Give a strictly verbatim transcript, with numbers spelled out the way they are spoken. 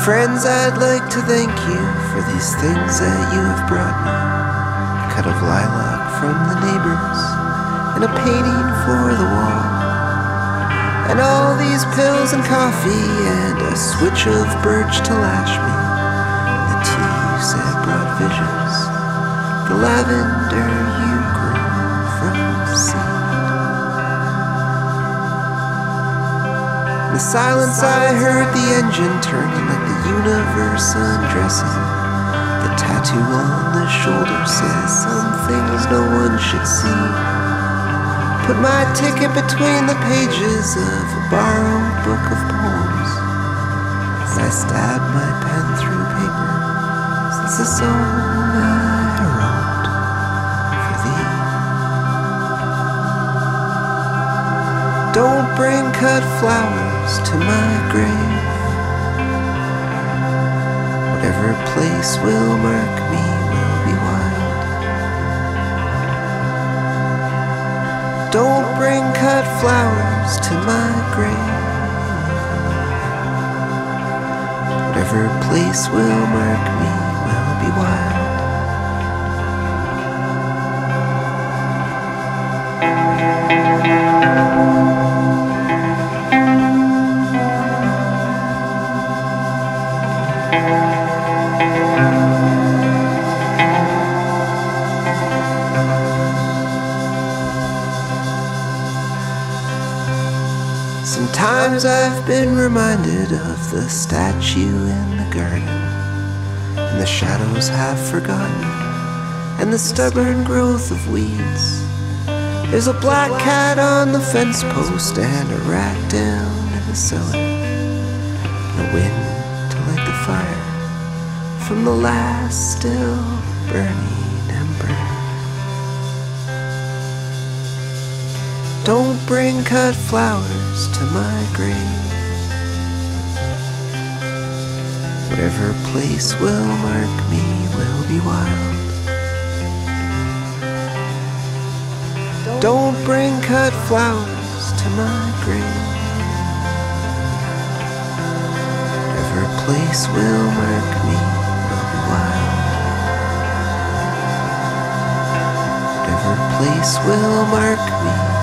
Friends, I'd like to thank you for these things that you have brought me. A cut of lilac from the neighbors, and a painting for the wall, and all these pills and coffee, and a switch of birch to lash me. The tea you said brought visions, the lavender you grew from the seed. In the silence I heard the engine turning like the universe undressing. The tattoo on the shoulder says some things no one should see. Put my ticket between the pages of a borrowed book of poems, as I stabbed my pen through paper, since the song I wrote for thee. Don't bring cut flowers to my grave. Whatever place will mark me will be wild. Don't bring cut flowers to my grave. Whatever place will mark me will be wild. Sometimes I've been reminded of the statue in the garden, and the shadows have forgotten, and the stubborn growth of weeds. There's a black cat on the fence post, and a rat down in the cellar, and a wind to light the fire from the last still burning ember. Don't bring cut flowers to my grave. Whatever place will mark me will be wild. Don't bring cut flowers to my grave. Whatever place will mark me will be wild. Whatever place will mark me